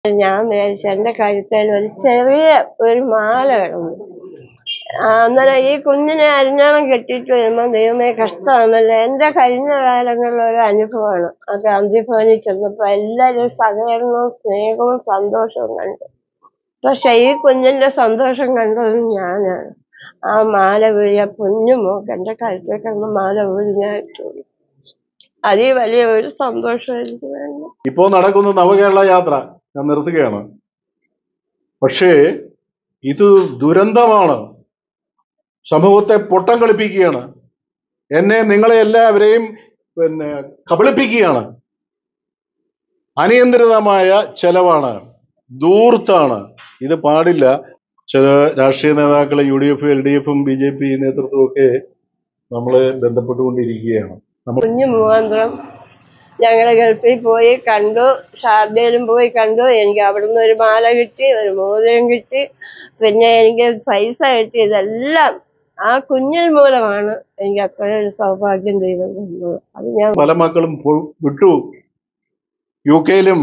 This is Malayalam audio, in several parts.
ഞാൻ വിചാരിച്ചു എൻ്റെ കഴുത്തിൽ ഒരു ചെറിയ ഒരു മാല കിടന്നു. അന്നേരം ഈ കുഞ്ഞിനെ അരിഞ്ഞാണം കെട്ടിയിട്ട് വരുമ്പോൾ ദൈവമേ കഷ്ടമാണല്ലോ. എൻ്റെ കഴിഞ്ഞ കാലങ്ങളിലുള്ള ഒരു അനുഭവമാണ്. ആ ഗാന്ധി ഭവനിൽ ചെന്നപ്പോൾ എല്ലാവരും സഹകരണവും സ്നേഹവും സന്തോഷവും കണ്ടു. പക്ഷെ ഈ കുഞ്ഞിന്റെ സന്തോഷം കണ്ടത് ഞാനാണ്. ആ മാല വീഴ പൊന്നു മോക്ക് എൻ്റെ കഴുത്തിൽ കിടന്ന മാല വീഴ് ഞാൻ ഇട്ടുള്ളൂ. അതിൽ വലിയ ഒരു സന്തോഷം എനിക്ക് വേണം. ഇപ്പോൾ നടക്കുന്ന നവകേരള യാത്ര ഞാൻ നിർത്തുകയാണ്. പക്ഷേ ഇത് ദുരന്തമാണ്, സമൂഹത്തെ പൊട്ടം കളിപ്പിക്കുകയാണ്, എന്നെ നിങ്ങളെ എല്ലാവരെയും കബളിപ്പിക്കുകയാണ്. അനിയന്ത്രിതമായ ചെലവാണ്, ധൂർത്താണ്. ഇത് പാടില്ല. ചില രാഷ്ട്രീയ നേതാക്കളെ UDF, LDF, BJP നേതൃത്വവും ഒക്കെ നമ്മളെ ബന്ധപ്പെട്ടുകൊണ്ടിരിക്കുകയാണ്. കുഞ്ഞു മുഖാന്തരം ഞങ്ങള് ഗൾഫിൽ പോയി കണ്ടു, ഷാർജയിലും പോയി കണ്ടു. എനിക്ക് അവിടുന്ന് ഒരു മാല കിട്ടി, ഒരു മോതിരം കിട്ടി, പിന്നെ എനിക്ക് പൈസ കിട്ടി. ഇതെല്ലാം ആ കുഞ്ഞിൽ മൂലമാണ് എനിക്ക് അത്രയൊരു സൗഭാഗ്യം ദൈവം തന്നത്. അത് ഞാൻ പല മക്കളും വിട്ടു. UK-ലും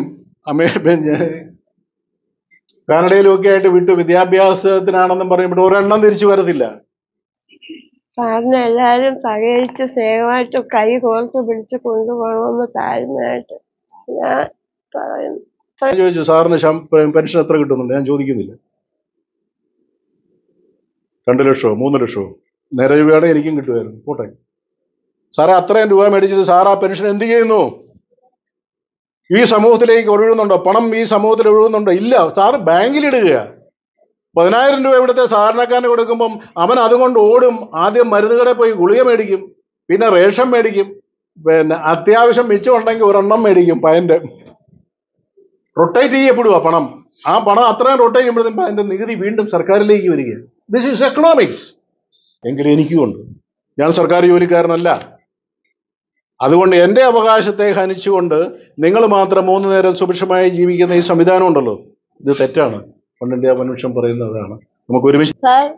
കാനഡയിലും ഒക്കെ ആയിട്ട് വിട്ടു. വിദ്യാഭ്യാസത്തിനാണെന്നും പറയുമ്പോൾ ഒരെണ്ണം തിരിച്ചു വരത്തില്ല. കാരണം എല്ലാവരും സഹകരിച്ച് സ്നേഹമായിട്ട് കൈ കോർത്ത് പിടിച്ച് കൊണ്ടുപോകണമെന്ന് താഴ്മയായിട്ട് ഞാൻ പറയുന്നു. ചോദിച്ചു, സാറിന് പെൻഷൻ എത്ര കിട്ടുന്നുണ്ട്? ഞാൻ ചോദിക്കുന്നില്ല. 2 ലക്ഷമോ 3 ലക്ഷമോ നേരെ രൂപയാണെങ്കിൽ എനിക്കും കിട്ടുമായിരുന്നു. പോട്ടെ സാറേ, അത്രയും രൂപ മേടിച്ചിട്ട് സാർ ആ പെൻഷൻ എന്ത് ചെയ്യുന്നു? ഈ സമൂഹത്തിലേക്ക് ഒഴുകുന്നുണ്ടോ? പണം ഈ സമൂഹത്തിൽ ഒഴുകുന്നുണ്ടോ? ഇല്ല. സാറ് ബാങ്കിലിടുക. 10,000 രൂപ ഇവിടുത്തെ സാധാരണക്കാരന് കൊടുക്കുമ്പം അവൻ അതുകൊണ്ട് ഓടും. ആദ്യം മരുന്ന് കടയിൽ പോയി ഗുളിക മേടിക്കും, പിന്നെ റേഷൻ മേടിക്കും, പിന്നെ അത്യാവശ്യം മിച്ചമുണ്ടെങ്കിൽ ഒരെണ്ണം മേടിക്കും. പയൻ്റെ റൊട്ടേറ്റ് ചെയ്യപ്പെടുക പണം. ആ പണം അത്രയും റൊട്ടേറ്റ് ചെയ്യുമ്പോഴത്തേക്കും അതിൻ്റെ നികുതി വീണ്ടും സർക്കാരിലേക്ക് വരിക. This is economics. എങ്കിലും എനിക്കുമുണ്ട്. ഞാൻ സർക്കാർ ജോലിക്കാരനല്ല. അതുകൊണ്ട് എൻ്റെ അവകാശത്തെ ഹനിച്ചുകൊണ്ട് നിങ്ങൾ മാത്രം 3 നേരം സുഭിക്ഷമായി ജീവിക്കുന്ന ഈ സംവിധാനം ഉണ്ടല്ലോ, ഇത് തെറ്റാണ്. പണ്ടിൻ്റെ മനുഷ്യൻ പറയുന്നതാണ്. നമുക്ക് ഒരുമിച്ച്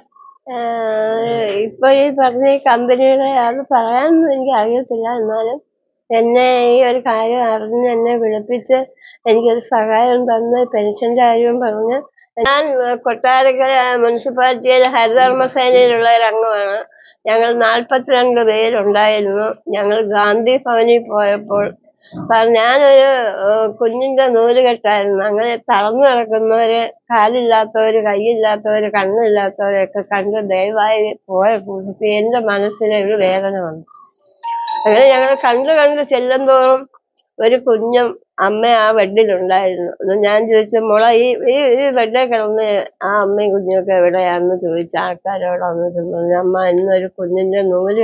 ഇപ്പൊ ഈ പറഞ്ഞ ഈ കമ്പനിയുടെ അത് പറയാനൊന്നും എനിക്ക് അറിയത്തില്ല. എന്നാലും എന്നെ ഈ ഒരു കാര്യം അറിഞ്ഞ് എന്നെ വിളിപ്പിച്ച് എനിക്കൊരു സഹായം തന്ന് പെൻഷന്റെ കാര്യവും പറഞ്ഞ്. ഞാൻ കൊട്ടാരക്കര മുനിസിപ്പാലിറ്റിയിലെ ഹരിതകർമ്മസേനയിലുള്ള ഒരു അംഗമാണ്. ഞങ്ങൾ 42 പേരുണ്ടായിരുന്നു. ഞങ്ങൾ ഗാന്ധി ഭവനിൽ പോയപ്പോൾ സാർ, ഞാനൊരു കുഞ്ഞിന്റെ നൂലുകെട്ടായിരുന്നു. അങ്ങനെ തളർന്നു കിടക്കുന്നവര്, കാലില്ലാത്തവര്, കൈയില്ലാത്തവര്, കണ്ണില്ലാത്തവരെയൊക്കെ കണ്ട് ദയവായി പോയ കൂട്ടത്തിൽ എന്റെ മനസ്സിലെ ഒരു വേദന വന്നു. അങ്ങനെ ഞങ്ങൾ കണ്ട് ചെല്ലും തോറും ഒരു കുഞ്ഞും അമ്മ ആ ബെഡിലുണ്ടായിരുന്നു. അന്ന് ഞാൻ ചോദിച്ചു, മോളെ ഈ ബെഡിൽ കിടന്ന് ആ അമ്മയും കുഞ്ഞൊക്കെ എവിടെയാണെന്ന് ചോദിച്ച ആൾക്കാരോട് വന്നിട്ട് പറഞ്ഞു, അമ്മ ഇന്നൊരു കുഞ്ഞിന്റെ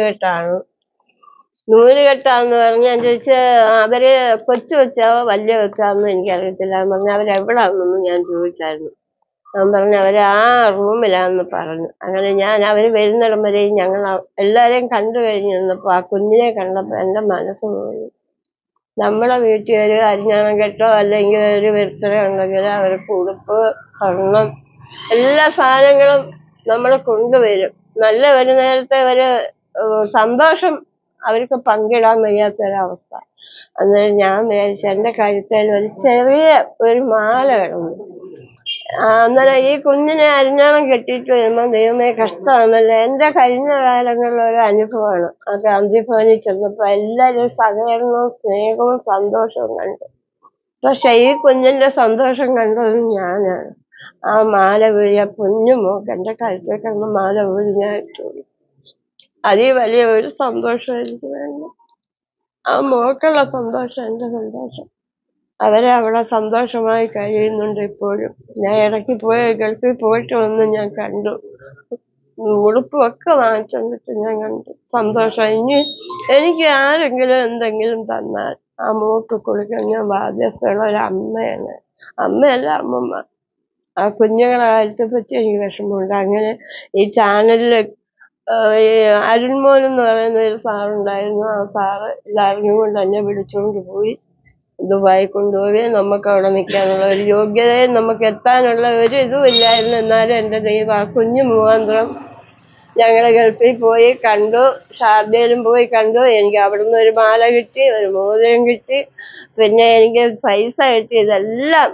നൂലുകെട്ടാന്ന് പറഞ്ഞ്. ഞാൻ ചോദിച്ച അവര് കൊച്ചു കൊച്ചാവോ വലിയ കൊച്ചാവെന്ന് എനിക്കറിയത്തില്ല. പറഞ്ഞ അവരെവിടാണെന്നൊന്നും ഞാൻ ചോദിച്ചായിരുന്നു. ഞാൻ പറഞ്ഞു അവര് ആ റൂമിലാന്ന് പറഞ്ഞു. അങ്ങനെ അവര് വരുന്നിടം വരെയും ഞങ്ങൾ എല്ലാരെയും കണ്ടു കഴിഞ്ഞ് നിന്നപ്പോ ആ കുഞ്ഞിനെ കണ്ടപ്പോ എന്റെ മനസ്സ് പോയി. നമ്മളെ വീട്ടിൽ ഒരു അരിഞ്ഞാണം കെട്ടോ അല്ലെങ്കിൽ ഒരു ബർത്ത്ഡേ ഉണ്ടെങ്കിൽ അവർക്ക് ഉടുപ്പ്, സ്വർണം, എല്ലാ സാധനങ്ങളും നമ്മൾ കൊണ്ടുവരും. നല്ല ഒരു നേരത്തെ ഒരു സന്തോഷം അവർക്ക് പങ്കിടാൻ വയ്യാത്തൊരവസ്ഥ. അന്നേരം ഞാൻ വിചാരിച്ചു എൻ്റെ കഴുത്തിൽ ഒരു ചെറിയ ഒരു മാല കിടന്നു. അന്നേരം ഈ കുഞ്ഞിനെ അരിഞ്ഞാണം കെട്ടിയിട്ട് വരുമ്പോൾ ദൈവമേ കഷ്ടമാണല്ലോ. എൻ്റെ കഴിഞ്ഞ കാലങ്ങളിലുള്ള ഒരു അനുഭവമാണ്. ആ ഗാന്ധി ഭവനിൽ ചെന്നപ്പോൾ എല്ലാവരും സഹകരണവും സ്നേഹവും സന്തോഷവും കണ്ടു. പക്ഷെ ഈ കുഞ്ഞിന്റെ സന്തോഷം കണ്ടത് ഞാനാണ്. ആ മാല വീഴ പൊന്നു മോക്ക് എൻ്റെ കഴുത്തിൽ കിടന്ന മാല വീഴ് ഞാൻ ഇട്ടുള്ളൂ. അതിൽ വലിയ ഒരു സന്തോഷം എനിക്ക് വേണം. ആ മോക്കുള്ള സന്തോഷം എൻ്റെ സന്തോഷം. അവരെ അവിടെ സന്തോഷമായി കഴിയുന്നുണ്ട് ഇപ്പോഴും. ഞാൻ ഇടയ്ക്ക് ഗൾഫിൽ പോയിട്ട് വന്ന് ഞാൻ കണ്ടു. ഉടുപ്പൊക്കെ വാങ്ങിച്ചോണ്ടിട്ട് ഞാൻ കണ്ടു. സന്തോഷം. ഇനി എനിക്ക് ആരെങ്കിലും എന്തെങ്കിലും തന്നാൽ ആ മോക്ക് കൊടുക്കാൻ ഞാൻ ബാധ്യസ്ഥയുള്ള ഒരു അമ്മയാണ്. അമ്മയല്ല, അമ്മമ്മ. ആ കുഞ്ഞുങ്ങളെ കാര്യത്തെ പറ്റി എനിക്ക് വിഷമമുണ്ട്. അങ്ങനെ ഈ ചാനലില് ഈ അരുൺമോൻ എന്ന് പറയുന്ന ഒരു സാറുണ്ടായിരുന്നു. ആ സാറ് ഇതറിഞ്ഞും കൊണ്ട് എന്നെ വിളിച്ചുകൊണ്ട് പോയി ദുബായി കൊണ്ടുപോയി. നമുക്ക് അവിടെ നിൽക്കാനുള്ള ഒരു യോഗ്യതയും നമുക്ക് എത്താനുള്ള ഒരു ഇതും ഇല്ലായിരുന്നു. എന്നാലും എൻ്റെ ദൈവം ആ കുഞ്ഞു മുഖാന്തരം ഞങ്ങൾ ഗൾഫിൽ പോയി കണ്ടു, ഷാർജയിലും പോയി കണ്ടു. എനിക്ക് അവിടുന്ന് ഒരു മാല കിട്ടി, ഒരു മോതിരം കിട്ടി, പിന്നെ എനിക്ക് പൈസ കിട്ടി. ഇതെല്ലാം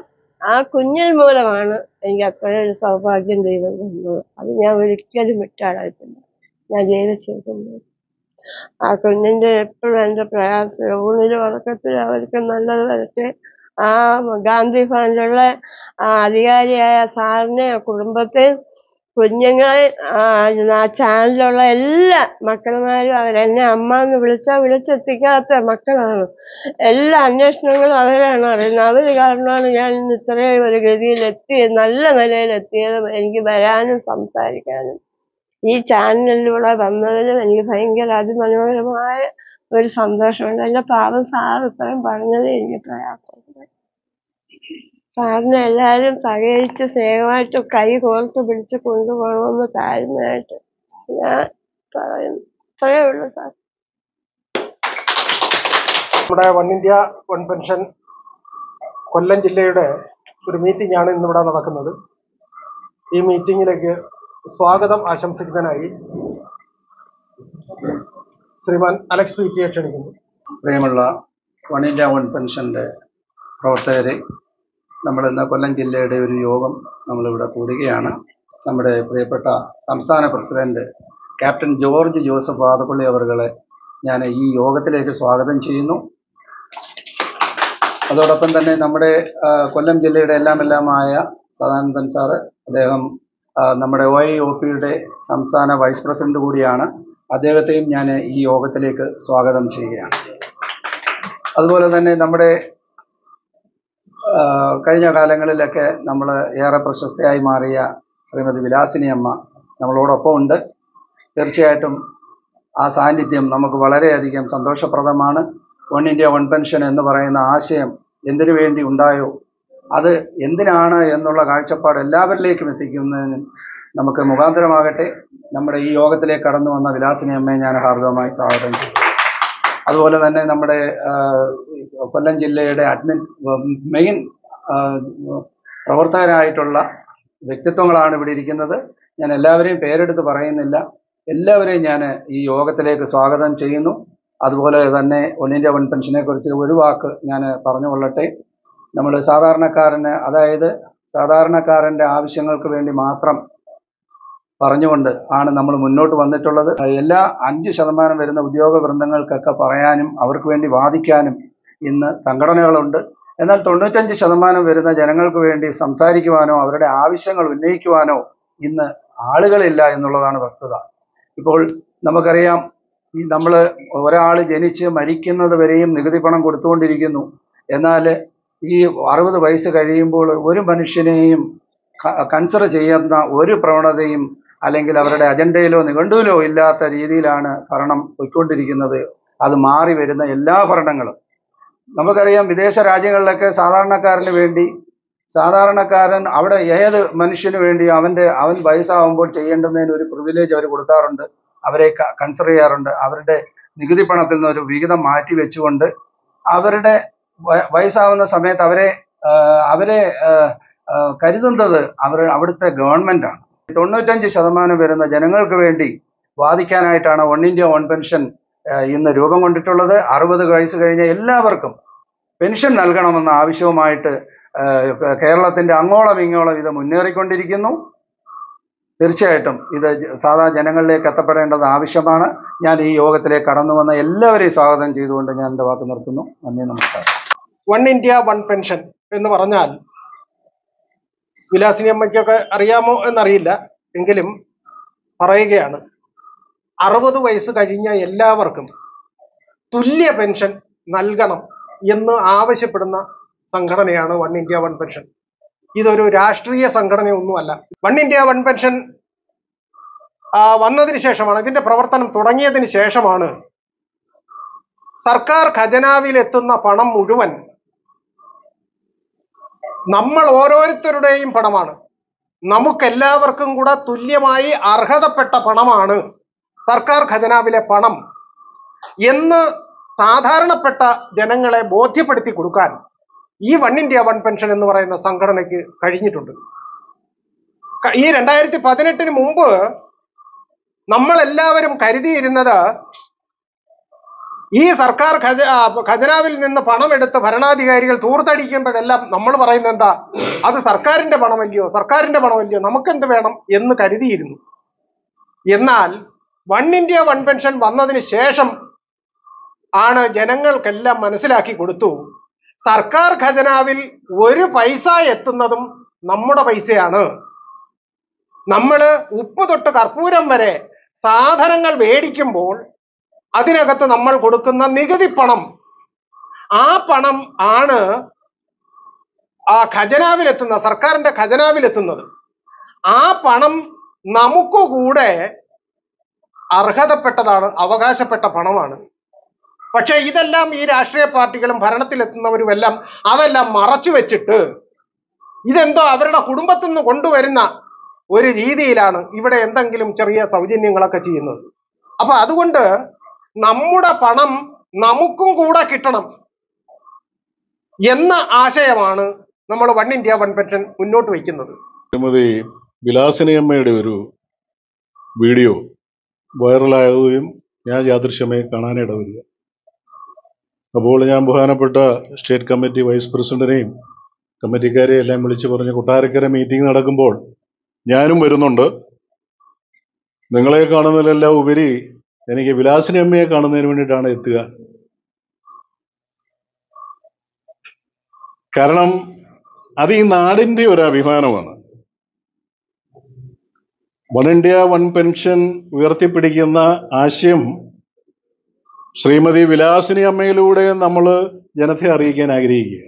ആ കുഞ്ഞിൽ മൂലമാണ് എനിക്ക് അത്രയും ഒരു സൗഭാഗ്യം ദൈവം തന്നത്. അത് ഞാൻ ഒരിക്കലും വിട്ടാളായിട്ടില്ല. ഞാൻ ജീവിച്ചിരിക്കുന്നത് ആ കുഞ്ഞിന്റെ എപ്പോഴും എൻ്റെ പ്രയാസം, ഊണിലും ഉറക്കത്തിലും അവർക്ക് നല്ലത് വരട്ടെ. ആ ഗാന്ധി ഭവനിലുള്ള ആ അധികാരിയായ സാറിനെ, കുടുംബത്തെ, കുഞ്ഞുങ്ങളെ, ആ ചാനലിലുള്ള എല്ലാ മക്കളുമാരും അവരെന്നെ അമ്മ എന്ന് വിളിച്ചാൽ വിളിച്ചെത്തിക്കാത്ത മക്കളാണ്. എല്ലാ അന്വേഷണങ്ങളും അവരാണ് അറിയുന്നത്. അവർ കാരണമാണ് ഞാൻ ഇന്ന് ഇത്രയും ഒരു ഗതിയിലെത്തിയത്, നല്ല നിലയിലെത്തിയത്. എനിക്ക് വരാനും സംസാരിക്കാനും ഈ ചാനലിലൂടെ വന്നതിലും എനിക്ക് ഭയങ്കര അതിമനോഹരമായ ഒരു സന്തോഷമുണ്ട്. എൻ്റെ പാവം സാർ ഇത്രയും പറഞ്ഞത് എനിക്ക് പ്രയാസമുണ്ട്. സാറിനെ എല്ലാവരും സഹകരിച്ച് സ്നേഹമായിട്ട് കൈ കോർത്ത് പിടിച്ച് കൊണ്ടുപോകണമെന്ന് താഴ്മയായിട്ട് ഞാൻ പറയുന്നു. ഇത്രയേ ഉള്ളൂ സാർ. നമ്മുടെ one India one pension Kollam ജില്ലയുടെ ഒരു മീറ്റിംഗ് ആണ് ഇന്നിവിടെ നടക്കുന്നത്. ഈ മീറ്റിംഗിലേക്ക് സ്വാഗതം ആശംസിക്കുന്നതിനായി ശ്രീമാൻ അലക്സ് പി.ടിയെ ക്ഷണിക്കുന്നു. പ്രിയമുള്ള വൺ ഇന്ത്യ വൺ പെൻഷൻ്റെ പ്രവർത്തകരെ, നമ്മളിന്ന് കൊല്ലം ജില്ലയുടെ ഒരു യോഗം നമ്മളിവിടെ കൂടുകയാണ്. നമ്മുടെ പ്രിയപ്പെട്ട സംസ്ഥാന president captain George Joseph Vadappally അവർകളെ ഞാൻ ഈ യോഗത്തിലേക്ക് സ്വാഗതം ചെയ്യുന്നു. അതോടൊപ്പം തന്നെ നമ്മുടെ കൊല്ലം ജില്ലയുടെ എല്ലാമായ സദാനന്ദൻ സാറ്, അദ്ദേഹം നമ്മുടെ OIOPയുടെ സംസ്ഥാന വൈസ് പ്രസിഡന്റ് കൂടിയാണ്. അദ്ദേഹത്തെയും ഞാൻ ഈ യോഗത്തിലേക്ക് സ്വാഗതം ചെയ്യുകയാണ്. അതുപോലെ തന്നെ നമ്മുടെ കഴിഞ്ഞ കാലങ്ങളിലൊക്കെ നമ്മൾ ഏറെ പ്രശസ്തയായി മാറിയ ശ്രീമതി വിലാസിനി അമ്മ നമ്മളോടൊപ്പം ഉണ്ട്. തീർച്ചയായിട്ടും ആ സാന്നിധ്യം നമുക്ക് വളരെയധികം സന്തോഷപ്രദമാണ്. വൺ ഇന്ത്യ വൺ പെൻഷൻ എന്ന് പറയുന്ന ആശയം എന്തിനു വേണ്ടി ഉണ്ടായോ, അത് എന്തിനാണ് എന്നുള്ള കാഴ്ചപ്പാട് എല്ലാവരിലേക്കും എത്തിക്കുന്നതിന് നമുക്ക് മുഖാന്തരമാകട്ടെ. നമ്മുടെ ഈ യോഗത്തിലേക്ക് കടന്നു വന്ന വിലാസിനി അമ്മയെ ഞാൻ ഹാർദവമായി സ്വാഗതം ചെയ്തു. അതുപോലെ തന്നെ നമ്മുടെ കൊല്ലം ജില്ലയുടെ മെയിൻ പ്രവർത്തകരായിട്ടുള്ള വ്യക്തിത്വങ്ങളാണ് ഇവിടെ ഇരിക്കുന്നത്. ഞാൻ എല്ലാവരെയും പേരെടുത്ത് പറയുന്നില്ല, എല്ലാവരെയും ഞാൻ ഈ യോഗത്തിലേക്ക് സ്വാഗതം ചെയ്യുന്നു. അതുപോലെ തന്നെ വൺ ഇന്ത്യ വൺ പെൻഷനെ കുറിച്ച് ഒരു വാക്ക് ഞാൻ പറഞ്ഞുകൊള്ളട്ടെ. നമ്മൾ സാധാരണക്കാരന്, അതായത് സാധാരണക്കാരൻ്റെ ആവശ്യങ്ങൾക്ക് വേണ്ടി മാത്രം പറഞ്ഞുകൊണ്ട് ആണ് നമ്മൾ മുന്നോട്ട് വന്നിട്ടുള്ളത്. എല്ലാ 5% വരുന്ന ഉദ്യോഗ വൃന്ദങ്ങൾക്കൊക്കെ പറയാനും അവർക്ക് വേണ്ടി വാദിക്കാനും ഇന്ന് സംഘടനകളുണ്ട്. എന്നാൽ 95% വരുന്ന ജനങ്ങൾക്ക് വേണ്ടി സംസാരിക്കുവാനോ അവരുടെ ആവശ്യങ്ങൾ ഉന്നയിക്കുവാനോ ഇന്ന് ആളുകളില്ല എന്നുള്ളതാണ് വസ്തുത. ഇപ്പോൾ നമുക്കറിയാം, നമ്മൾ ഒരാൾ ജനിച്ച് മരിക്കുന്നത് വരെയും നികുതി പണം കൊടുത്തുകൊണ്ടിരിക്കുന്നു. എന്നാൽ ഈ 60 വയസ്സ് കഴിയുമ്പോൾ ഒരു മനുഷ്യനെയും കൺസിഡർ ചെയ്യുന്ന ഒരു പ്രവണതയും അല്ലെങ്കിൽ അവരുടെ അജണ്ടയിലോ നിഘണ്ടുവിലോ ഇല്ലാത്ത രീതിയിലാണ് ഭരണം പോയിക്കൊണ്ടിരിക്കുന്നത്. അത് മാറി വരുന്ന എല്ലാ ഭരണങ്ങളും നമുക്കറിയാം. വിദേശ രാജ്യങ്ങളിലൊക്കെ സാധാരണക്കാരന് വേണ്ടി, സാധാരണക്കാരൻ അവിടെ ഏത് മനുഷ്യന് വേണ്ടി അവൻ വയസ്സാവുമ്പോൾ ചെയ്യേണ്ടുന്നതിന് ഒരു പ്രിവിലേജ് അവർ കൊടുക്കാറുണ്ട്, അവരെ കൺസിഡർ ചെയ്യാറുണ്ട്. അവരുടെ നികുതി പണത്തിൽ നിന്ന് ഒരു വിഹിതം മാറ്റി വെച്ചുകൊണ്ട് അവരുടെ വയസ്സാവുന്ന സമയത്ത് അവരെ കരുതുന്നത് അവിടുത്തെ ഗവൺമെൻറ്റാണ്. 95% വരുന്ന ജനങ്ങൾക്ക് വേണ്ടി വാദിക്കാനായിട്ടാണ് വൺ ഇന്ത്യ വൺ പെൻഷൻ ഇന്ന് രൂപം കൊണ്ടിട്ടുള്ളത്. 60 വയസ്സ് കഴിഞ്ഞ എല്ലാവർക്കും പെൻഷൻ നൽകണമെന്ന ആവശ്യവുമായിട്ട് കേരളത്തിൻ്റെ അങ്ങോളം ഇങ്ങോളം ഇത് മുന്നേറിക്കൊണ്ടിരിക്കുന്നു. തീർച്ചയായിട്ടും ഇത് സാധാ ജനങ്ങളിലേക്ക് എത്തപ്പെടേണ്ടത് ആവശ്യമാണ്. ഞാൻ ഈ യോഗത്തിലേക്ക് കടന്നു വന്ന എല്ലാവരെയും സ്വാഗതം ചെയ്തുകൊണ്ട് ഞാൻ എൻ്റെ വാക്ക് നിർത്തുന്നു. നന്ദി, നമസ്കാരം. വൺ ഇന്ത്യ വൺ പെൻഷൻ എന്ന് പറഞ്ഞാൽ വിലാസിനി അമ്മയ്ക്കൊക്കെ അറിയാമോ എന്നറിയില്ല, എങ്കിലും പറയുകയാണ്. 60 വയസ്സ് കഴിഞ്ഞ എല്ലാവർക്കും തുല്യ പെൻഷൻ നൽകണം എന്ന് ആവശ്യപ്പെടുന്ന സംഘടനയാണ് വൺ ഇന്ത്യ വൺ പെൻഷൻ. ഇതൊരു രാഷ്ട്രീയ സംഘടനയൊന്നുമല്ല. വൺ ഇന്ത്യ വൺ പെൻഷൻ വന്നതിന് ശേഷമാണ്, ഇതിന്റെ പ്രവർത്തനം തുടങ്ങിയതിന് ശേഷമാണ് സർക്കാർ ഖജനാവിലെത്തുന്ന പണം മുഴുവൻ നമ്മൾ ഓരോരുത്തരുടെയും പണമാണ്, നമുക്കെല്ലാവർക്കും കൂടെ തുല്യമായി അർഹതപ്പെട്ട പണമാണ് സർക്കാർ ഖജനാവിലെ പണം എന്ന് സാധാരണപ്പെട്ട ജനങ്ങളെ ബോധ്യപ്പെടുത്തി കൊടുക്കാൻ ഈ വൺ ഇന്ത്യ വൺ പെൻഷൻ എന്ന് പറയുന്ന സംഘടനയ്ക്ക് കഴിഞ്ഞിട്ടുണ്ട്. ഈ 2018 മുമ്പ് നമ്മളെല്ലാവരും കരുതിയിരുന്നത് ഈ സർക്കാർ ഖജനാവിൽ നിന്ന് പണമെടുത്ത് ഭരണാധികാരികൾ തൂർത്തടിക്കുമ്പോഴെല്ലാം നമ്മൾ പറയുന്നത് എന്താ, അത് സർക്കാരിന്റെ പണമല്ലയോ, സർക്കാരിന്റെ പണമല്ലയോ, നമുക്കെന്ത് വേണം എന്ന് കരുതിയിരുന്നു. എന്നാൽ വൺ ഇന്ത്യ വൺ പെൻഷൻ വന്നതിന് ശേഷം ആണ് ജനങ്ങൾക്കെല്ലാം മനസ്സിലാക്കി കൊടുത്തു, സർക്കാർ ഖജനാവിൽ ഒരു പൈസ എത്തുന്നതും നമ്മുടെ പൈസയാണ്. നമ്മൾ ഉപ്പ് തൊട്ട് കർപ്പൂരം വരെ സാധനങ്ങൾ മേടിക്കുമ്പോൾ അതിനകത്ത് നമ്മൾ കൊടുക്കുന്ന നികുതി പണം, ആ പണം ആണ് ആ ഖജനാവിലെത്തുന്ന, സർക്കാരിന്റെ ഖജനാവിലെത്തുന്നത്. ആ പണം നമുക്ക് കൂടെ അർഹതപ്പെട്ടതാണ്, അവകാശപ്പെട്ട പണമാണ്. പക്ഷെ ഇതെല്ലാം ഈ രാഷ്ട്രീയ പാർട്ടികളും ഭരണത്തിലെത്തുന്നവരുമെല്ലാം അതെല്ലാം മറച്ചു വെച്ചിട്ട് ഇതെന്തോ അവരുടെ കുടുംബത്തിൽ നിന്ന് കൊണ്ടുവരുന്ന ഒരു രീതിയിലാണ് ഇവിടെ എന്തെങ്കിലും ചെറിയ സൗജന്യങ്ങളൊക്കെ ചെയ്യുന്നത്. അപ്പൊ അതുകൊണ്ട് നമ്മുടെ പണം നമുക്കും കൂടെ കിട്ടണം എന്ന ആശയമാണ് നമ്മൾ വൺ ഇന്ത്യ വൺ പെൻഷൻ മുന്നോട്ട് വയ്ക്കുന്നത്. ശ്രീമതി വിലാസിനി അമ്മയുടെ ഒരു വീഡിയോ വൈറലാകുകയും ഞാൻ യാദൃശ്യമായി കാണാനിടവരിക. അപ്പോൾ ഞാൻ ബഹുമാനപ്പെട്ട സ്റ്റേറ്റ് കമ്മിറ്റി വൈസ് പ്രസിഡന്റിനെയും കമ്മിറ്റിക്കാരെയും എല്ലാം വിളിച്ചു പറഞ്ഞ് കൊട്ടാരക്കര മീറ്റിംഗ് നടക്കുമ്പോൾ ഞാനും വരുന്നുണ്ട്, നിങ്ങളെ കാണുന്നതിലെല്ലാം ഉപരി എനിക്ക് വിലാസിനി അമ്മയെ കാണുന്നതിന് വേണ്ടിയിട്ടാണ് എത്തുക. കാരണം അത് ഈ നാടിൻ്റെ ഒരു അഭിമാനമാണ്. വൺ ഇന്ത്യ വൺ പെൻഷൻ ഉയർത്തിപ്പിടിക്കുന്ന ആശയം ശ്രീമതി വിലാസിനി അമ്മയിലൂടെ നമ്മൾ ജനത്തെ അറിയിക്കാൻ ആഗ്രഹിക്കുക.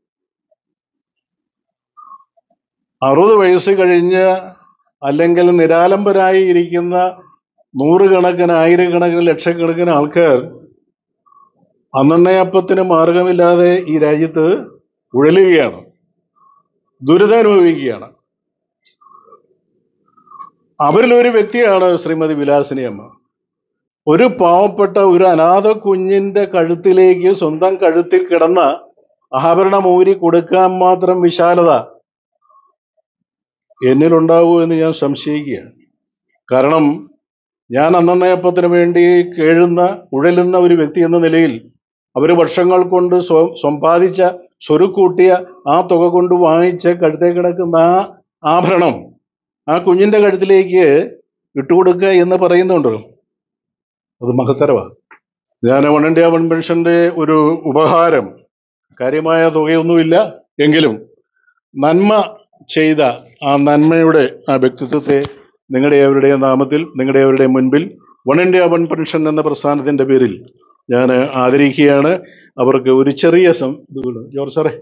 60 വയസ്സ് കഴിഞ്ഞ് അല്ലെങ്കിൽ നിരാലംബരായി ഇരിക്കുന്ന നൂറുകണക്കിന്, ആയിരക്കണക്കിന്, ലക്ഷക്കണക്കിന് ആൾക്കാർ അന്നന്നയപ്പത്തിന് മാർഗമില്ലാതെ ഈ രാജ്യത്ത് ഉഴലുകയാണ്, ദുരിതമനുഭവിക്കുകയാണ്. അവരിലൊരു വ്യക്തിയാണ് ശ്രീമതി വിലാസിനി അമ്മ. ഒരു പാവപ്പെട്ട ഒരു അനാഥ കുഞ്ഞിന്റെ കഴുത്തിലേക്ക് സ്വന്തം കഴുത്തിൽ കിടന്ന ആഭരണം ഊരി കൊടുക്കാൻ മാത്രം വിശാലത എന്നിലുണ്ടാവുമോ എന്ന് ഞാൻ സംശയിക്കുകയാണ്. കാരണം ഞാൻ അന്നന്നയപ്പത്തിന് വേണ്ടി ഉഴലുന്ന ഒരു വ്യക്തി എന്ന നിലയിൽ അവർ വർഷങ്ങൾ കൊണ്ട് സമ്പാദിച്ച സ്വരുക്കൂട്ടിയ ആ തുക കൊണ്ട് വാങ്ങിച്ച് കഴുത്തേ കിടക്കുന്ന ആ ആഭരണം ആ കുഞ്ഞിന്റെ കഴുത്തിലേക്ക് ഇട്ടുകൊടുക്കുക എന്ന് പറയുന്നുണ്ട്. അത് മഹത്തരമാണ്. ഞാൻ വൺ ഇന്ത്യ വൺ പെൻഷന്റെ ഒരു ഉപഹാരം, കാര്യമായ തുകയൊന്നുമില്ല എങ്കിലും നന്മ ചെയ്ത ആ നന്മയുടെ ആ വ്യക്തിത്വത്തെ നിങ്ങളുടെ അവരുടെയും നാമത്തിൽ, നിങ്ങളുടെ അവരുടെ മുൻപിൽ വൺ ഇന്ത്യ വൺ പെൻഷൻ എന്ന പ്രസ്ഥാനത്തിന്റെ പേരിൽ ഞാൻ ആദരിക്കുകയാണ്. അവർക്ക് ഒരു ചെറിയ ജോർജ് സാറേ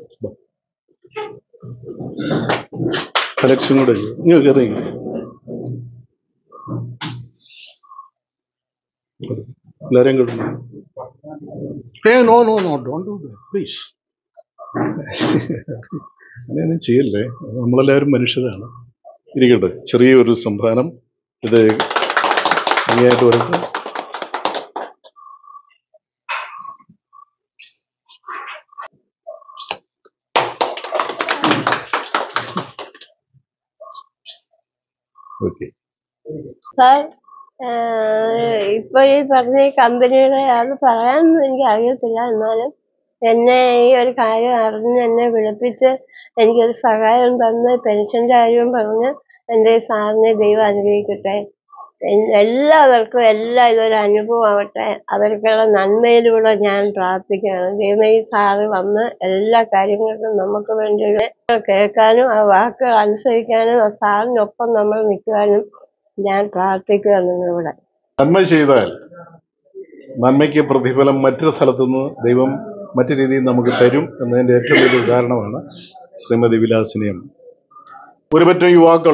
കലക്ഷൻ കൂടെ നിങ്ങൾക്ക് എല്ലാവരെയും കിട്ടുന്നു. No no no don't do that please. അങ്ങനെയൊന്നും ചെയ്യല്ലേ, നമ്മളെല്ലാവരും മനുഷ്യരാണ്. ഇരിക്കട്ടെ, ചെറിയൊരു സംഭാവനം ഇത് ഭംഗിയായിട്ട് വരട്ടെ. ഓക്കെ സാർ, ഇപ്പൊ ഈ പറഞ്ഞ ഈ കമ്പനിയുടെ അത് പറയാനൊന്നും എനിക്ക് അറിയത്തില്ല. എന്നാലും എന്നെ ഈ ഒരു കാര്യം അറിഞ്ഞ് എന്നെ വിളിപ്പിച്ച് എനിക്കൊരു സഹായം തന്ന് പെൻഷന്റെ കാര്യവും പറഞ്ഞ് എൻ്റെ സാറിനെ ദൈവം അനുഗ്രഹിക്കട്ടെ. എല്ലാവർക്കും ഇതൊരു അനുഭവം ആവട്ടെ. അവർക്കുള്ള നന്മയിലൂടെ ഞാൻ പ്രാർത്ഥിക്കുകയാണ്. ദൈവം ഈ സാറ് വന്ന് എല്ലാ കാര്യങ്ങൾക്കും നമുക്ക് വേണ്ടി കേൾക്കാനും ആ വാക്കുകൾ അനുസരിക്കാനും ആ സാറിനൊപ്പം നമ്മൾ നിൽക്കുവാനും ഞാൻ പ്രാർത്ഥിക്കുക. നിങ്ങളിവിടെ നന്മ ചെയ്താൽ നന്മയ്ക്ക് പ്രതിഫലം മറ്റൊരു സ്ഥലത്തുനിന്ന് ദൈവം മറ്റു രീതിയിൽ നമുക്ക് തരും എന്നതിൻ്റെ ഏറ്റവും വലിയ ഉദാഹരണമാണ് ശ്രീമതി വിലാസിനി അമ്മ. ഒരുപറ്റം യുവാക്കൾ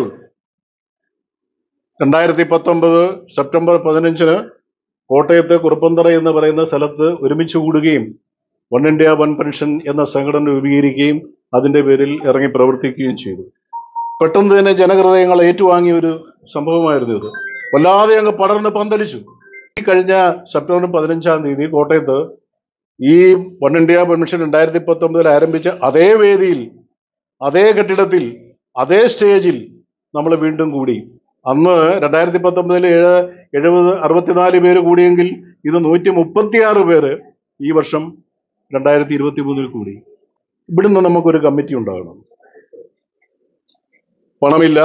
2019 സെപ്റ്റംബർ 15 കോട്ടയത്ത് കുറുപ്പന്തറ എന്ന് പറയുന്ന സ്ഥലത്ത് ഒരുമിച്ച് കൂടുകയും വൺ ഇന്ത്യ വൺ പെൻഷൻ എന്ന സംഘടന രൂപീകരിക്കുകയും അതിൻ്റെ പേരിൽ ഇറങ്ങി പ്രവർത്തിക്കുകയും ചെയ്തു. പെട്ടെന്ന് തന്നെ ജനഹൃദയങ്ങൾ ഏറ്റുവാങ്ങിയ ഒരു സംഭവമായിരുന്നു ഇത്. വല്ലാതെ അങ്ങ് പടർന്ന് പന്തലിച്ചു. ഈ കഴിഞ്ഞ സെപ്റ്റംബർ 15 കോട്ടയത്ത് ഈ വൺ ഇന്ത്യ പെൻഷൻ 2019 ആരംഭിച്ച അതേ വേദിയിൽ, അതേ കെട്ടിടത്തിൽ, അതേ സ്റ്റേജിൽ നമ്മൾ വീണ്ടും കൂടി. അന്ന് 2019 64 പേര് കൂടിയെങ്കിൽ ഇത് 136 പേര് ഈ വർഷം 2023 കൂടി. ഇവിടുന്ന് നമുക്കൊരു കമ്മിറ്റി ഉണ്ടാകണം. പണമില്ല,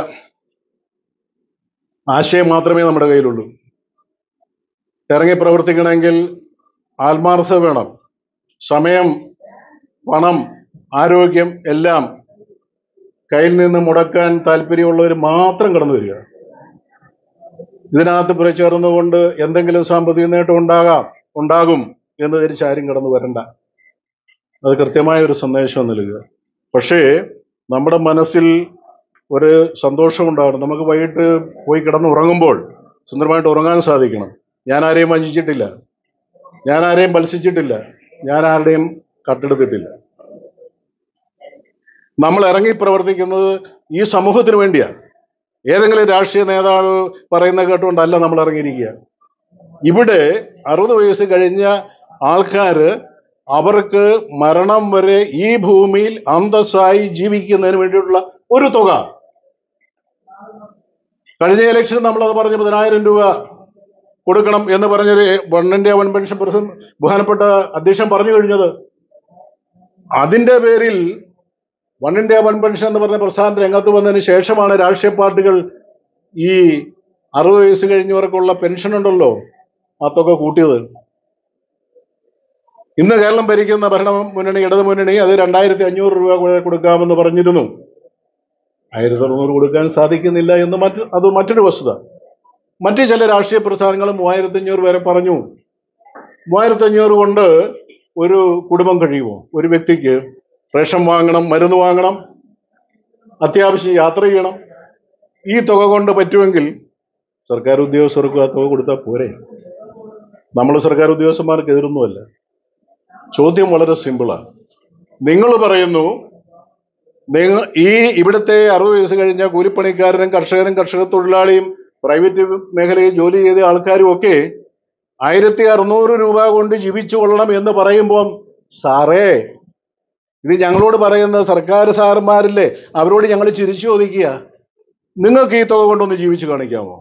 ആശയം മാത്രമേ നമ്മുടെ കയ്യിലുള്ളൂ. ഇറങ്ങി പ്രവർത്തിക്കണമെങ്കിൽ ആത്മാർത്ഥത വേണം. സമയം, പണം, ആരോഗ്യം എല്ലാം കയ്യിൽ നിന്ന് മുടക്കാൻ താല്പര്യമുള്ളവർ മാത്രം കടന്നു വരിക. ഇതിനകത്ത് പുറച്ചേർന്നുകൊണ്ട് എന്തെങ്കിലും സാമ്പത്തിക നേട്ടം ഉണ്ടാകും എന്ന് ധരിച്ച് ആരും കടന്നു വരണ്ട. അത് കൃത്യമായ ഒരു സന്ദേശം നൽകുക. പക്ഷേ നമ്മുടെ മനസ്സിൽ ഒരു സന്തോഷം ഉണ്ടാകണം. നമുക്ക് വൈകിട്ട് പോയി കിടന്നുറങ്ങുമ്പോൾ സുന്ദരമായിട്ട് ഉറങ്ങാൻ സാധിക്കണം. ഞാൻ ആരെയും വഞ്ചിച്ചിട്ടില്ല, ഞാൻ ആരെയും പലിശിച്ചിട്ടില്ല, ഞാൻ ആരുടെയും കട്ടെടുത്തിട്ടില്ല. നമ്മൾ ഇറങ്ങി പ്രവർത്തിക്കുന്നത് ഈ സമൂഹത്തിന് വേണ്ടിയാണ്. ഏതെങ്കിലും രാഷ്ട്രീയ നേതാവ് പറയുന്ന കേട്ടുകൊണ്ടല്ല നമ്മൾ ഇറങ്ങിയിരിക്കുക. ഇവിടെ 60 വയസ്സ് കഴിഞ്ഞ ആൾക്കാര് അവർക്ക് മരണം വരെ ഈ ഭൂമിയിൽ അന്തസ്സായി ജീവിക്കുന്നതിന് വേണ്ടിയിട്ടുള്ള ഒരു തുക. കഴിഞ്ഞ ഇലക്ഷൻ നമ്മളത് പറഞ്ഞു 10,000 രൂപ കൊടുക്കണം എന്ന് പറഞ്ഞൊരു വൺ ഇന്ത്യ വൺ പെൻഷൻ ബഹുമാനപ്പെട്ട അധ്യക്ഷൻ പറഞ്ഞു കഴിഞ്ഞത്. അതിന്റെ പേരിൽ വൺ ഇന്ത്യ വൺ പെൻഷൻ എന്ന് പറഞ്ഞ പ്രസ്ഥാനം രംഗത്ത് വന്നതിന് ശേഷമാണ് രാഷ്ട്രീയ പാർട്ടികൾ ഈ 60 വയസ്സ് കഴിഞ്ഞവർക്കുള്ള പെൻഷൻ ഉണ്ടല്ലോ ആ തുക കൂട്ടിയത്. ഇന്ന് കേരളം ഭരിക്കുന്ന ഭരണ മുന്നണി, ഇടതു മുന്നണി, അത് 2,500 രൂപ കൊടുക്കാമെന്ന് പറഞ്ഞിരുന്നു. 1,600 കൊടുക്കാൻ സാധിക്കുന്നില്ല എന്ന് അത് മറ്റൊരു വസ്തുത. മറ്റു ചില രാഷ്ട്രീയ പ്രസ്ഥാനങ്ങൾ 3,500 വരെ പറഞ്ഞു. 3,500 കൊണ്ട് ഒരു കുടുംബം കഴിയുമോ? ഒരു വ്യക്തിക്ക് റേഷൻ വാങ്ങണം, മരുന്ന് വാങ്ങണം, അത്യാവശ്യം യാത്ര ചെയ്യണം. ഈ തുക കൊണ്ട് പറ്റുമെങ്കിൽ സർക്കാർ ഉദ്യോഗസ്ഥർക്ക് ആ തുക കൊടുത്താൽ പോരെ? നമ്മൾ സർക്കാർ ഉദ്യോഗസ്ഥന്മാർക്ക് എതിരൊന്നുമല്ല. ചോദ്യം വളരെ സിമ്പിളാണ്. നിങ്ങൾ പറയുന്നു ഇവിടുത്തെ 60 വയസ്സ് കഴിഞ്ഞ കൂലിപ്പണിക്കാരനും കർഷകനും കർഷക തൊഴിലാളിയും പ്രൈവറ്റ് മേഖലയിൽ ജോലി ചെയ്ത ആൾക്കാരും ഒക്കെ 1,600 രൂപ കൊണ്ട് ജീവിച്ചു കൊള്ളണം എന്ന് പറയുമ്പോൾ, സാറേ, ഇത് ഞങ്ങളോട് പറയുന്ന സർക്കാർ സാറന്മാരില്ലേ, അവരോട് ഞങ്ങൾ ചിരിച്ചു ചോദിക്കുക, നിങ്ങൾക്ക് ഈ തുക കൊണ്ടൊന്ന് ജീവിച്ചു കാണിക്കാമോ?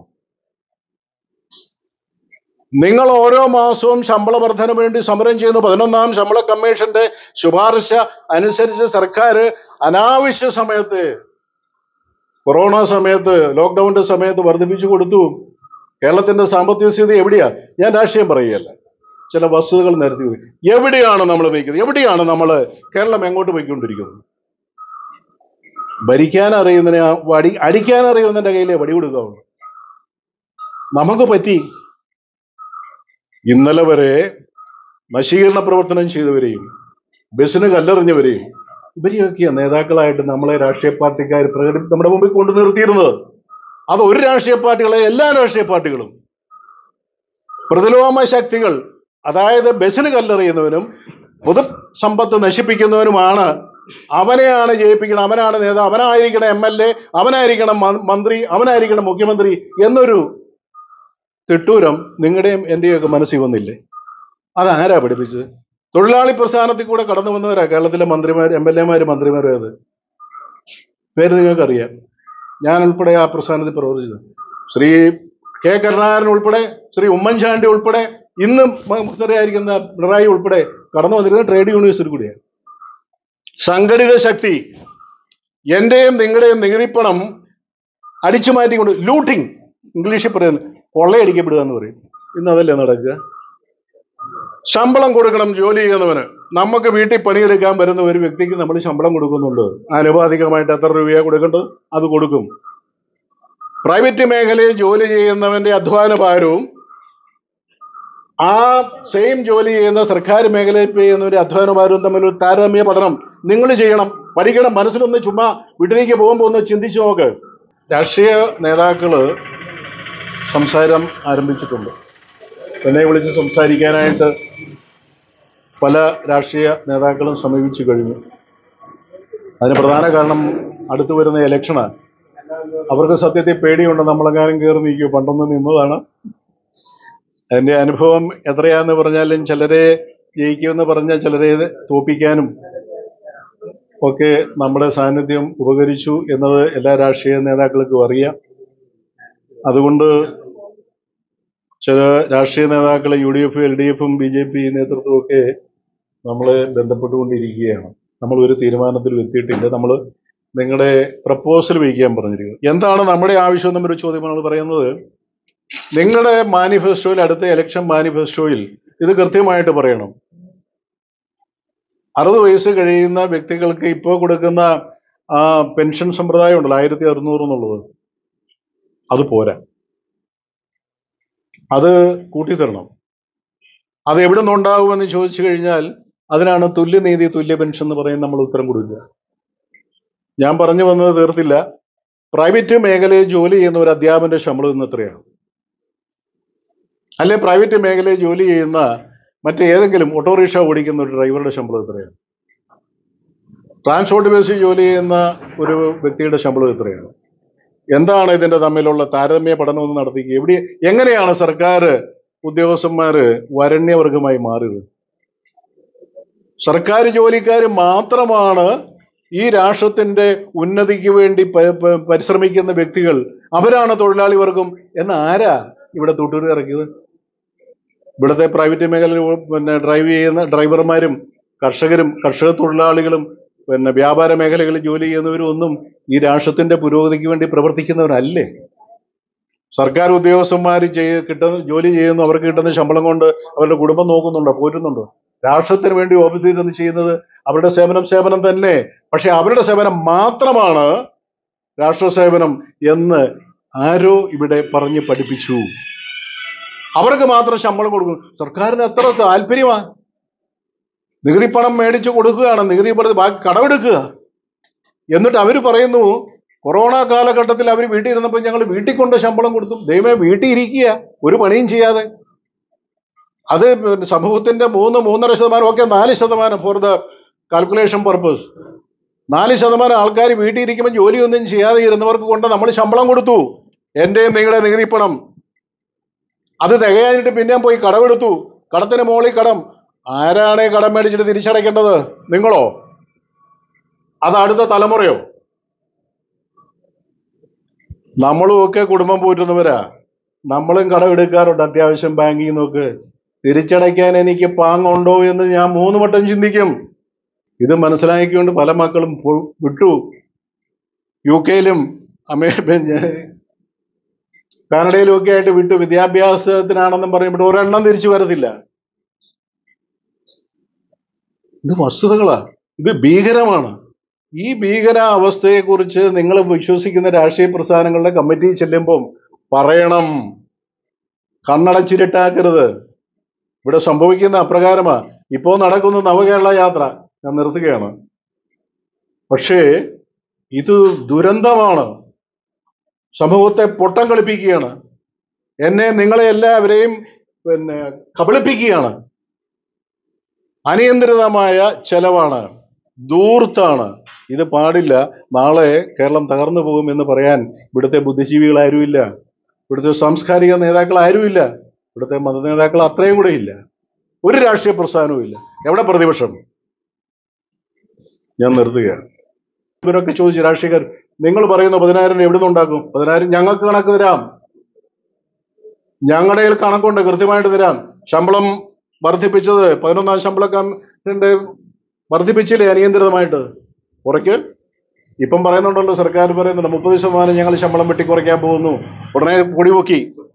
നിങ്ങൾ ഓരോ മാസവും ശമ്പള വർധന വേണ്ടി സമരം ചെയ്യുന്ന 11ാം ശമ്പള കമ്മീഷന്റെ ശുപാർശ അനുസരിച്ച് സർക്കാർ അനാവശ്യ സമയത്ത്, കൊറോണ സമയത്ത്, ലോക്ക്ഡൌണിന്റെ സമയത്ത് വർദ്ധിപ്പിച്ചു കൊടുത്തു. കേരളത്തിന്റെ സാമ്പത്തിക സ്ഥിതി എവിടെയാ? ഞാൻ രാഷ്ട്രീയം പറയുകയല്ല, ചില വസ്തുതകൾ നിരത്തി. എവിടെയാണ് നമ്മൾ നിൽക്കുന്നത്? എവിടെയാണ് നമ്മൾ കേരളം എങ്ങോട്ട് പോയിക്കൊണ്ടിരിക്കുന്നത്? ഭരിക്കാൻ അറിയുന്നതിനെ അടിക്കാൻ അറിയുന്നതിന്റെ കയ്യിലെ വടി കൊടുക്കാവുള്ളൂ. നമുക്ക് പറ്റി. ഇന്നലെ വരെ നശീകരണ പ്രവർത്തനം ചെയ്തവരെയും ബസ്സിന് കല്ലെറിഞ്ഞവരെയും ഇവരെയൊക്കെയാണ് നേതാക്കളായിട്ട് നമ്മളെ രാഷ്ട്രീയ പാർട്ടിക്കാർ നമ്മുടെ മുമ്പിൽ കൊണ്ടു നിർത്തിയിരുന്നത്. അത് ഒരു രാഷ്ട്രീയ പാർട്ടികളെ, എല്ലാ രാഷ്ട്രീയ പാർട്ടികളും പ്രതിലോമ ശക്തികൾ, അതായത് ബസ്സിന് കല്ലെറിയുന്നവനും പൊതു സമ്പത്ത് നശിപ്പിക്കുന്നവനുമാണ്. അവനെയാണ് ജയിപ്പിക്കണം, അവനാണ് നേതാവ്, അവനായിരിക്കണം MLA, അവനായിരിക്കണം മന്ത്രി, അവനായിരിക്കണം മുഖ്യമന്ത്രി എന്നൊരു തിട്ടൂരം നിങ്ങളുടെയും എന്റെയൊക്കെ മനസ്സിൽ വന്നില്ലേ? അതാരാ പഠിപ്പിച്ചത്? തൊഴിലാളി പ്രസ്ഥാനത്തിൽ കൂടെ കടന്നു വന്നവരാ കേരളത്തിലെ മന്ത്രിമാർ, MLA മാര്, മന്ത്രിമാരും. അത് പേര് നിങ്ങൾക്കറിയാം. ഞാൻ ഉൾപ്പെടെ ആ പ്രസ്ഥാനത്തിൽ പ്രവർത്തിച്ചത്. ശ്രീ കെ കരുണാകരൻ ഉൾപ്പെടെ, ശ്രീ ഉമ്മൻചാണ്ടി ഉൾപ്പെടെ, ഇന്നും മുഖ്യമന്ത്രിയായിരിക്കുന്ന പിണറായി ഉൾപ്പെടെ കടന്നു വന്നിരുന്ന ട്രേഡ് യൂണിവേഴ്സിറ്റി കൂടിയാണ്. സംഘടിത ശക്തി. എന്റെയും നിങ്ങളുടെയും നികുതിപ്പണം അടിച്ചു മാറ്റിക്കൊണ്ട് ലൂട്ടിങ്, ഇംഗ്ലീഷിൽ പറയുന്നത് കൊള്ളയടിക്കപ്പെടുക എന്ന് പറയും. ഇന്ന് അതല്ലേ നടക്കുക? ശമ്പളം കൊടുക്കണം ജോലി ചെയ്യുന്നവന്. നമുക്ക് വീട്ടിൽ പണിയെടുക്കാൻ വരുന്ന ഒരു വ്യക്തിക്ക് നമ്മൾ ശമ്പളം കൊടുക്കുന്നുണ്ട്. ആനുപാതികമായിട്ട് എത്ര രൂപയാണ് കൊടുക്കേണ്ടത് അത് കൊടുക്കും. പ്രൈവറ്റ് മേഖലയിൽ ജോലി ചെയ്യുന്നവന്റെ അധ്വാന ഭാരവും ആ സെയിം ജോലി ചെയ്യുന്ന സർക്കാർ മേഖലയിൽ ചെയ്യുന്നവരുടെ അധ്വാന ഭാരവും തമ്മിലൊരു താരതമ്യ പഠനം നിങ്ങൾ ചെയ്യണം, പഠിക്കണം. മനസ്സിലൊന്ന് ചുമ്മാ വീട്ടിലേക്ക് പോകുമ്പോൾ ഒന്ന് ചിന്തിച്ചു നോക്ക്. രാഷ്ട്രീയ നേതാക്കള് സംസാരം ആരംഭിച്ചിട്ടുണ്ട്. എന്നെ വിളിച്ച് സംസാരിക്കാനായിട്ട് പല രാഷ്ട്രീയ നേതാക്കളും സമീപിച്ചു കഴിഞ്ഞു. അതിന് പ്രധാന കാരണം അടുത്തു വരുന്ന ഇലക്ഷനാണ്. അവർക്ക് സത്യത്തിൽ പേടിയുണ്ട്, നമ്മളെങ്ങാനും കയറി നിൽക്കുമോ. പണ്ടൊന്നും നിന്നതാണ്. അതിൻ്റെ അനുഭവം എത്രയാന്ന് പറഞ്ഞാലും ചിലരെ ജയിക്കുമെന്ന് പറഞ്ഞാൽ ചിലരെ തോപ്പിക്കാനും ഒക്കെ നമ്മുടെ സാന്നിധ്യം ഉപകരിച്ചു എന്നത് എല്ലാ രാഷ്ട്രീയ നേതാക്കൾക്കും അറിയാം. അതുകൊണ്ട് ചില രാഷ്ട്രീയ നേതാക്കളെ UDF, LDF, BJP നേതൃത്വമൊക്കെ നമ്മളെ ബന്ധപ്പെട്ടുകൊണ്ടിരിക്കുകയാണ്. നമ്മൾ ഒരു തീരുമാനത്തിൽ എത്തിയിട്ടില്ല. നമ്മൾ നിങ്ങളുടെ പ്രപ്പോസൽ വയ്ക്കാൻ പറഞ്ഞിരിക്കുന്നു. എന്താണ് നമ്മുടെ ആവശ്യം എന്നൊരു ചോദ്യമാണ് പറയുന്നത്. നിങ്ങളുടെ മാനിഫെസ്റ്റോയിൽ, അടുത്ത ഇലക്ഷൻ മാനിഫെസ്റ്റോയിൽ ഇത് കൃത്യമായിട്ട് പറയണം. 60 വയസ്സ് കഴിയുന്ന വ്യക്തികൾക്ക് ഇപ്പോൾ കൊടുക്കുന്ന ആ പെൻഷൻ സമ്പ്രദായം ഉണ്ടല്ലോ, 1600 എന്നുള്ളത്, അത് പോരാ, അത് കൂട്ടിത്തരണം. അത് എവിടെ നിന്നുണ്ടാകുമെന്ന് ചോദിച്ചു കഴിഞ്ഞാൽ അതിനാണ് തുല്യനീതി, തുല്യ പെൻഷൻ എന്ന് പറയുന്നത്. നമ്മൾ ഉത്തരം കൊടുക്കുക. ഞാൻ പറഞ്ഞു വന്നത് തീർത്തില്ല. പ്രൈവറ്റ് മേഖലയിൽ ജോലി ചെയ്യുന്ന ഒരു അധ്യാപകന്റെ ശമ്പളം ഇന്ന് എത്രയാണ്? അല്ലെ പ്രൈവറ്റ് മേഖലയിൽ ജോലി ചെയ്യുന്ന മറ്റേതെങ്കിലും ഓട്ടോറിക്ഷ ഓടിക്കുന്ന ഒരു ഡ്രൈവറുടെ ശമ്പളം എത്രയാണ്? ട്രാൻസ്പോർട്ട് ബേസിൽ ജോലി ചെയ്യുന്ന ഒരു വ്യക്തിയുടെ ശമ്പളം എത്രയാണ്? എന്താണ് ഇതിന്റെ തമ്മിലുള്ള താരതമ്യ പഠനം ഒന്ന് നടത്തിക്കുക. എങ്ങനെയാണ് സർക്കാർ ഉദ്യോഗസ്ഥന്മാര് വരണ്യവർഗമായി മാറിയത്? സർക്കാർ ജോലിക്കാർ മാത്രമാണ് ഈ രാഷ്ട്രത്തിന്റെ ഉന്നതിക്ക് വേണ്ടി പരിശ്രമിക്കുന്ന വ്യക്തികൾ. അവരാണ് തൊഴിലാളി വർഗം എന്ന് ആരാ ഇവിടെ തൊട്ടൂരി ഇറക്കിയത്? ഇവിടുത്തെ പ്രൈവറ്റ് മേഖലയിൽ ഡ്രൈവ് ചെയ്യുന്ന ഡ്രൈവർമാരും കർഷകരും കർഷക തൊഴിലാളികളും വ്യാപാര മേഖലകളിൽ ജോലി ചെയ്യുന്നവരും ഒന്നും ഈ രാഷ്ട്രത്തിന്റെ പുരോഗതിക്ക് വേണ്ടി പ്രവർത്തിക്കുന്നവരല്ലേ? സർക്കാർ ഉദ്യോഗസ്ഥന്മാർ ജോലി ചെയ്യുന്നു, അവർക്ക് കിട്ടുന്ന ശമ്പളം കൊണ്ട് അവരുടെ കുടുംബം നോക്കുന്നുണ്ടോ, പോറ്റുന്നുണ്ടോ? രാഷ്ട്രത്തിന് വേണ്ടി ഓഫീസിൽ നിന്ന് ചെയ്യുന്നത് അവരുടെ സേവനം തന്നെ. പക്ഷെ അവരുടെ സേവനം മാത്രമാണ് രാഷ്ട്ര സേവനം എന്ന് ആരോ ഇവിടെ പറഞ്ഞ് പഠിപ്പിച്ചു. അവർക്ക് മാത്രം ശമ്പളം കൊടുക്കുന്നു. സർക്കാരിന് എത്ര താല്പര്യമാണ്? നികുതി പണം മേടിച്ചു കൊടുക്കുകയാണ്, നികുതി പണം ബാക്കി കടമെടുക്കുക. എന്നിട്ട് അവർ പറയുന്നു കൊറോണ കാലഘട്ടത്തിൽ അവർ വീട്ടിൽ ഇരുന്നപ്പോൾ ഞങ്ങൾ വീട്ടിൽ കൊണ്ട് ശമ്പളം കൊടുത്തു. ദൈവമേ, വീട്ടിൽ ഇരിക്കുക, ഒരു പണിയും ചെയ്യാതെ. അത് സമൂഹത്തിന്റെ 3-3.5%, ഒക്കെ 4% ഫോർ ദ കാൽക്കുലേഷൻ പർപ്പസ്. 4% ആൾക്കാർ വീട്ടിൽ ഇരിക്കുമ്പോൾ ജോലിയൊന്നും ചെയ്യാതെ ഇരുന്നവർക്ക് കൊണ്ട് നമ്മൾ ശമ്പളം കൊടുത്തു. എന്റെയും നിങ്ങളുടെ നികുതി പണം. അത് തികയാഞ്ഞിട്ട് പിന്നെയും പോയി കടമെടുത്തു. കടത്തിന് മുകളിൽ കടം. ആരാണ് കടം മേടിച്ചിട്ട് തിരിച്ചടയ്ക്കേണ്ടത്? നിങ്ങളോ? അത് അടുത്ത തലമുറയോ? നമ്മളും ഒക്കെ കുടുംബം പോറ്റുന്നവരാ. നമ്മളും കടമെടുക്കാറുണ്ട് അത്യാവശ്യം ബാങ്കിൽ നിന്നൊക്കെ. തിരിച്ചടയ്ക്കാൻ എനിക്ക് പാങ്ങുണ്ടോ എന്ന് ഞാൻ 3 വട്ടം ചിന്തിക്കും. ഇത് മനസ്സിലാക്കിക്കൊണ്ട് പല മക്കളും വിട്ടു. UK-യിലും കാനഡയിലും ഒക്കെ ആയിട്ട് വിട്ടു. വിദ്യാഭ്യാസത്തിനാണെന്നും പറയുമ്പോൾ ഒരെണ്ണം തിരിച്ചു വരത്തില്ല. ഇത് വസ്തുതകളാ. ഇത് ഭീകരമാണ്. ഈ ഭീകര അവസ്ഥയെക്കുറിച്ച് നിങ്ങൾ വിശ്വസിക്കുന്ന രാഷ്ട്രീയ പ്രസ്ഥാനങ്ങളുടെ കമ്മിറ്റി ചെല്ലുമ്പം പറയണം. കണ്ണടച്ചിരിട്ടാക്കരുത്. ഇവിടെ സംഭവിക്കുന്ന അപ്രകാരമാ. ഇപ്പോൾ നടക്കുന്ന നവകേരള യാത്ര ഞാൻ നിർത്തുകയാണ്. പക്ഷേ ഇത് ദുരന്തമാണ്. സമൂഹത്തെ പൊട്ടം കളിപ്പിക്കുകയാണ്. എന്നെ നിങ്ങളെ എല്ലാവരെയും കബളിപ്പിക്കുകയാണ്. അനിയന്ത്രിതമായ ചെലവാണ്, ധൂർത്താണ്. ഇത് പാടില്ല. നാളെ കേരളം തകർന്നു പോകും എന്ന് പറയാൻ ഇവിടുത്തെ ബുദ്ധിജീവികൾ ആരുമില്ല, ഇവിടുത്തെ സാംസ്കാരിക നേതാക്കൾ ആരുമില്ല, ഇവിടുത്തെ മത നേതാക്കൾ അത്രയും കൂടെ ഇല്ല. ഒരു രാഷ്ട്രീയ പ്രസ്ഥാനവും ഇല്ല. എവിടെ പ്രതിപക്ഷം? ഞാൻ നിർത്തുകയാണ്. ഇവരൊക്കെ ചോദിച്ചു, രാഷ്ട്രീയക്കാർ, നിങ്ങൾ പറയുന്ന 10,000 എവിടെ നിന്നുണ്ടാക്കും? 10,000 ഞങ്ങൾക്ക് കണക്ക് തരാം. ഞങ്ങളുടെ കയ്യിൽ കണക്കുണ്ട്, കൃത്യമായിട്ട് തരാം. ശമ്പളം വർദ്ധിപ്പിച്ചത് 11ാം ശമ്പള കമ്മീഷന്റെ വർദ്ധിപ്പിച്ചില്ലേ അനിയന്ത്രിതമായിട്ട്? കുറയ്ക്ക്. ഇപ്പം പറയുന്നുണ്ടല്ലോ, സർക്കാർ പറയുന്നുണ്ട് 30% ഞങ്ങൾ ശമ്പളം വെട്ടിക്കുറയ്ക്കാൻ പോകുന്നു. ഉടനെ പൊടിപൊക്കി.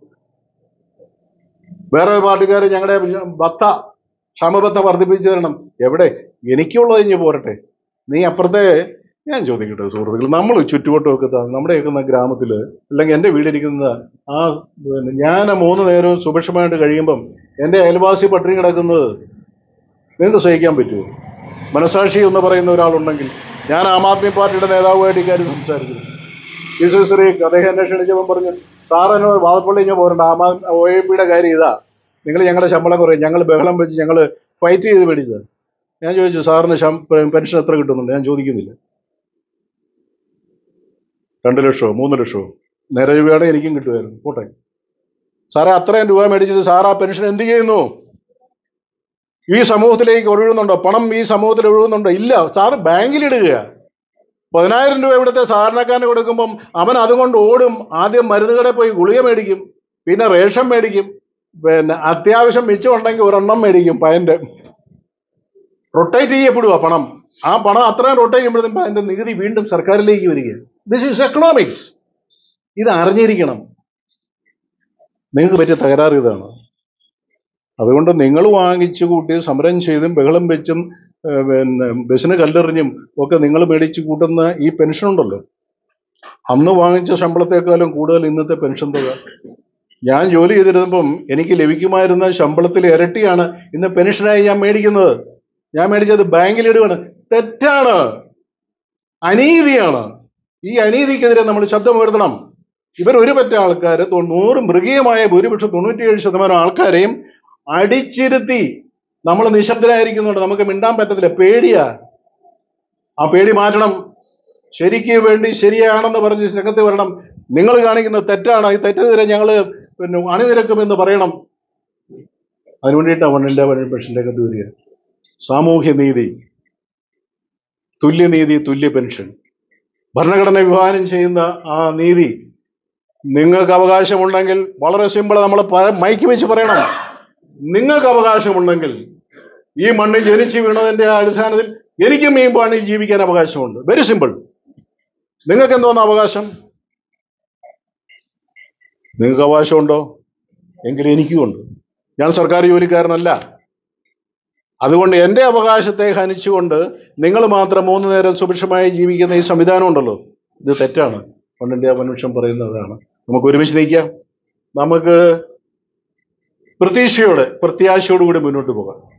വേറെ പാർട്ടിക്കാർ ഞങ്ങളുടെ ക്ഷാമബത്ത വർദ്ധിപ്പിച്ചു തരണം. എവിടെ? എനിക്കുള്ളത് ഇഞ്ഞ് പോരട്ടെ. നീ അപ്പുറത്തെ. ഞാൻ ചോദിക്കട്ടെ സുഹൃത്തുക്കൾ, നമ്മൾ ചുറ്റുവട്ടമൊക്കെ നമ്മുടെയൊക്കെ ഗ്രാമത്തിൽ അല്ലെങ്കിൽ എൻ്റെ വീടിരിക്കുന്ന ഞാൻ 3 നേരവും സുഭിക്ഷമായിട്ട് കഴിയുമ്പം എൻ്റെ അയൽവാസി പട്ടിണി കിടക്കുന്നത് നിങ്ങൾക്ക് സഹിക്കാൻ പറ്റുമോ? മനസാക്ഷി എന്ന് പറയുന്ന ഒരാളുണ്ടെങ്കിൽ. ഞാൻ ആം ആദ്മി പാർട്ടിയുടെ നേതാവുമായിട്ട് ഇക്കാര്യം സംസാരിച്ചു. ശ്രീ അദ്ദേഹം എന്നെ ക്ഷണിച്ചപ്പം പറഞ്ഞു, സാറിന് വാദപ്പള്ളി ഞാൻ പോരണ്ട, OAP-യുടെ കാര്യം ഇതാ, നിങ്ങൾ ഞങ്ങളുടെ ശമ്പളം കുറയും, ഞങ്ങൾ ബഹളം വെച്ച് ഞങ്ങൾ ഫൈറ്റ് ചെയ്ത് മേടിച്ചത്. ഞാൻ ചോദിച്ചു, സാറിന് പെൻഷൻ എത്ര കിട്ടുന്നുണ്ട്? ഞാൻ ചോദിക്കുന്നില്ല. 2 ലക്ഷമോ 3 ലക്ഷമോ നിരയുകയാണെങ്കിൽ എനിക്കും കിട്ടുമായിരുന്നു. പോട്ടെ സാറേ, അത്രയും രൂപ മേടിച്ചിട്ട് സാർ ആ പെൻഷൻ എന്ത് ചെയ്യുന്നു? ഈ സമൂഹത്തിലേക്ക് ഒഴുകുന്നുണ്ടോ? പണം ഈ സമൂഹത്തിൽ ഒഴുകുന്നുണ്ടോ? ഇല്ല. സാറ് ബാങ്കിലിടുക. 10,000 രൂപ ഇവിടുത്തെ സാധാരണക്കാരന് കൊടുക്കുമ്പം അവൻ അതുകൊണ്ട് ഓടും. ആദ്യം മരുന്ന് കടയിൽ പോയി ഗുളിക മേടിക്കും, പിന്നെ റേഷൻ മേടിക്കും, പിന്നെ അത്യാവശ്യം മിച്ചമുണ്ടെങ്കിൽ ഒരെണ്ണം മേടിക്കും. പയൻ്റെ റൊട്ടേറ്റ് ചെയ്യപ്പെടുക പണം. ആ പണം അത്രയും റൊട്ടേറ്റ് ചെയ്യുമ്പോഴത്തേക്കും അതിൻ്റെ നികുതി വീണ്ടും സർക്കാരിലേക്ക് വരിക. This is economics. ഇത് അറിഞ്ഞിരിക്കണം. നിങ്ങൾക്ക് പറ്റിയ തകരാറ് ഇതാണ്. അതുകൊണ്ട് നിങ്ങൾ വാങ്ങിച്ചു കൂട്ടി സമരം ചെയ്തും ബഹളം വെച്ചും പിന്നെ ബസ്സിന് കല്ലെറിഞ്ഞും ഒക്കെ നിങ്ങൾ മേടിച്ചു കൂട്ടുന്ന ഈ പെൻഷൻ ഉണ്ടല്ലോ, അന്ന് വാങ്ങിച്ച ശമ്പളത്തെക്കാളും കൂടുതൽ ഇന്നത്തെ പെൻഷൻ തുക. ഞാൻ ജോലി ചെയ്തിരുന്നപ്പം എനിക്ക് ലഭിക്കുമായിരുന്ന ശമ്പളത്തിൽ ഇരട്ടിയാണ് ഇന്ന് പെൻഷനായി ഞാൻ മേടിക്കുന്നത്. ഞാൻ മേടിച്ചത് ബാങ്കിലിടുകയാണ്. തെറ്റാണ്, അനീതിയാണ്. ഈ അനീതിക്കെതിരെ നമ്മൾ ശബ്ദമുയർത്തണം. ഇവർ ഒരു പറ്റ ആൾക്കാർ 100 മൃഗീയമായ ഭൂരിപക്ഷം 97% ആൾക്കാരെയും അടിച്ചിരുത്തി നമ്മൾ നിശബ്ദരായിരിക്കുന്നുണ്ട്. നമുക്ക് മിണ്ടാൻ പറ്റത്തില്ല, പേടിയാ. ആ പേടി മാറ്റണം. ശരിക്ക് വേണ്ടി ശരിയാണെന്ന് പറഞ്ഞ് രംഗത്ത് വരണം. നിങ്ങൾ കാണിക്കുന്നത് തെറ്റാണ്, ഈ തെറ്റിനെതിരെ ഞങ്ങൾ പിന്നെ അണിനിരക്കുമെന്ന് പറയണം. അതിനുവേണ്ടിയിട്ടാണ് 111 പെൻഷനിലേക്ക് വരിക. സാമൂഹ്യ നീതി, തുല്യനീതി, തുല്യ പെൻഷൻ, ഭരണഘടന വിഭാവനം ചെയ്യുന്ന ആ നീതി നിങ്ങൾക്ക് അവകാശമുണ്ടെങ്കിൽ വളരെ സിമ്പിൾ, നമ്മൾ മൈക്ക് വെച്ച് പറയണം. നിങ്ങൾക്ക് അവകാശമുണ്ടെങ്കിൽ ഈ മണ്ണിൽ ജനിച്ചു വീണതിന്റെ അടിസ്ഥാനത്തിൽ എനിക്കും ഈ മണ്ണിൽ ജീവിക്കാൻ അവകാശമുണ്ട്. Very simple. നിങ്ങൾക്ക് എന്തോന്ന് അവകാശം? നിങ്ങൾക്ക് അവകാശമുണ്ടോ? എങ്കിൽ എനിക്കും ഉണ്ട്. ഞാൻ സർക്കാർ ജോലിക്കാരനല്ല. അതുകൊണ്ട് എൻ്റെ അവകാശത്തെ ഹനിച്ചുകൊണ്ട് നിങ്ങൾ മാത്രം 3 നേരം സുഭിക്ഷമായി ജീവിക്കുന്ന ഈ സംവിധാനം ഉണ്ടല്ലോ, ഇത് തെറ്റാണ്. പണ്ടിൻ്റെ മനുഷ്യൻ പറയുന്നതാണ്. നമുക്ക് ഒരുമിച്ച് നയിക്കാം. നമുക്ക് പ്രതീക്ഷയോടെ, പ്രത്യാശയോടുകൂടി മുന്നോട്ട് പോകാം.